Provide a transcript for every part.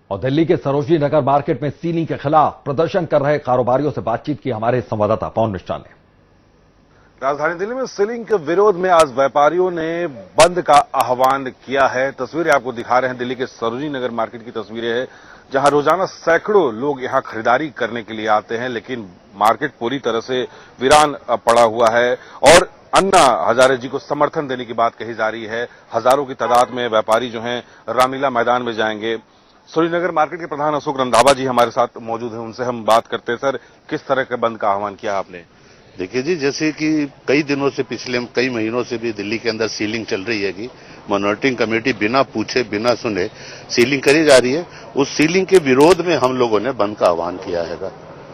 और दिल्ली के सरोजनी नगर मार्केट में सीलिंग के खिलाफ प्रदर्शन कर रहे कारोबारियों से बातचीत की हमारे संवाददाता पवन मिश्रा ने। राजधानी दिल्ली में सीलिंग के विरोध में आज व्यापारियों ने बंद का आह्वान किया है। तस्वीरें आपको दिखा रहे हैं, दिल्ली के सरोजनी नगर मार्केट की तस्वीरें हैं, जहां रोजाना सैकड़ों लोग यहां खरीदारी करने के लिए आते हैं, लेकिन मार्केट पूरी तरह से वीरान पड़ा हुआ है और अन्ना हजारे जी को समर्थन देने की बात कही जा रही है। हजारों की तादाद में व्यापारी जो हैं रामलीला मैदान में जाएंगे। सरोजनी नगर मार्केट के प्रधान अशोक रंधावा जी हमारे साथ मौजूद हैं, उनसे हम बात करते हैं। सर, किस तरह के बंद का आह्वान किया आपने? देखिए जी, जैसे कि कई दिनों से, पिछले कई महीनों से भी दिल्ली के अंदर सीलिंग चल रही है कि मॉनिटरिंग कमेटी बिना पूछे बिना सुने सीलिंग करी जा रही है। उस सीलिंग के विरोध में हम लोगों ने बंद का आह्वान किया है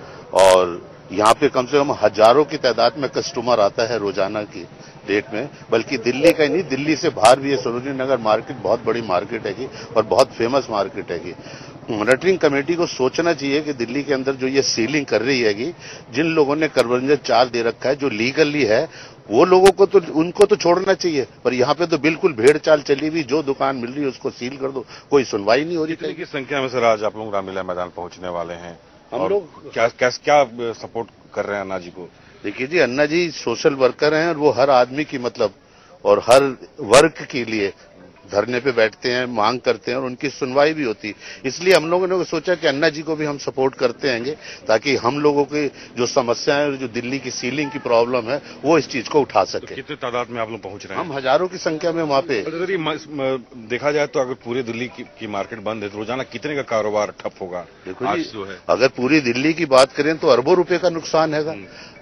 और यहाँ पे कम से कम हजारों की तादाद में कस्टमर आता है रोजाना की डेट में, बल्कि दिल्ली का ही नहीं, दिल्ली से बाहर भी है। सरोजनी नगर मार्केट बहुत बड़ी मार्केट है और बहुत फेमस मार्केट है। मॉनिटरिंग कमेटी को सोचना चाहिए कि दिल्ली के अंदर जो ये सीलिंग कर रही है, जिन लोगों ने कन्वर्जन चार्ज दे रखा है जो लीगली है, वो लोगों को तो उनको तो छोड़ना चाहिए, पर यहाँ पे तो बिल्कुल भेड़ चाल चली हुई, जो दुकान मिल रही है उसको सील कर दो, कोई सुनवाई नहीं हो रही। कितनी की संख्या में सर आज आप लोग रामलीला मैदान पहुंचने वाले हैं? हम लोग क्या सपोर्ट कर रहे हैं अन्ना जी को? देखिए जी, अन्ना जी सोशल वर्कर हैं और वो हर आदमी की और हर वर्ग के लिए धरने पे बैठते हैं, मांग करते हैं और उनकी सुनवाई भी होती है। इसलिए हम लोगों ने सोचा कि अन्ना जी को भी हम सपोर्ट करते हैं, ताकि हम लोगों की जो समस्याएं, जो दिल्ली की सीलिंग की प्रॉब्लम है, वो इस चीज को उठा सके। तो कितने तादाद में आप लोग पहुंच रहे हैं? हम हजारों की संख्या में वहां पे। देखा जाए तो अगर पूरे दिल्ली की मार्केट बंद है तो रोजाना कितने का कारोबार ठप होगा? देखो जी, अगर पूरी दिल्ली की बात करें तो अरबों रुपए का नुकसान है।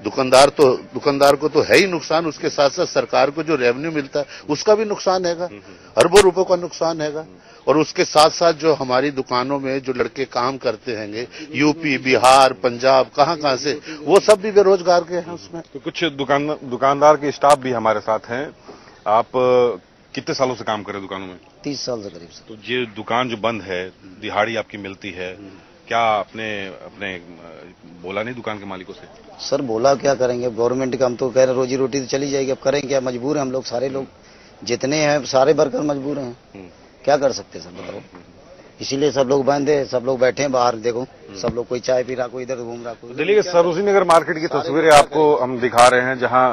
दुकानदार को तो है ही नुकसान, उसके साथ साथ सरकार को जो रेवेन्यू मिलता है उसका भी नुकसान है। अरबों रुपयों का नुकसान है। और उसके साथ साथ जो हमारी दुकानों में जो लड़के काम करते हैं, यूपी, बिहार, पंजाब, कहां से, वो सब भी बेरोजगार के हैं उसमें। तो कुछ दुकानदार के स्टाफ भी हमारे साथ हैं। आप कितने सालों से काम कर रहे हैं दुकानों में? 30 साल से करीब। तो ये दुकान जो बंद है, दिहाड़ी आपकी मिलती है, क्या अपने बोला नहीं दुकान के मालिकों से? सर बोला क्या करेंगे, गवर्नमेंट का हम तो कह रहे रोजी रोटी तो चली जाएगी, अब करें क्या, मजबूर हैं हम लोग, सारे लोग जितने हैं सारे वर्कर मजबूर हैं, क्या कर सकते हैं सर बताओ। इसीलिए सब लोग बंद है, सब लोग बैठे हैं बाहर, देखो सब लोग, कोई चाय पी रहा, कोई इधर घूम रहा। दिल्ली के सरोजनी नगर मार्केट की तस्वीरें आपको हम दिखा रहे हैं, जहां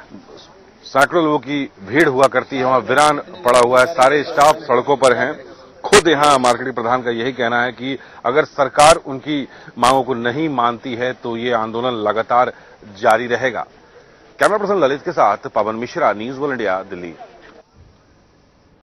सैकड़ों लोगों की भीड़ हुआ करती है, वहां वीरान पड़ा हुआ है, सारे स्टाफ सड़कों पर हैं। खुद यहां मार्केटिंग प्रधान का यही कहना है कि अगर सरकार उनकी मांगों को नहीं मानती है तो ये आंदोलन लगातार जारी रहेगा। कैमरा पर्सन ललित के साथ Pawan Mishra, news world India, Delhi.